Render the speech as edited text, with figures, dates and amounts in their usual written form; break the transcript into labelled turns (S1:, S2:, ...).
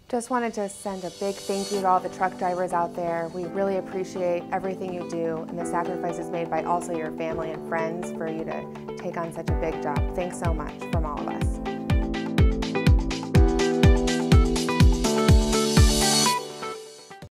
S1: Just wanted to send a big thank you to all the truck drivers out there. We really appreciate everything you do and the sacrifices made by also your family and friends for you to take on such a big job. Thanks so much from all of us.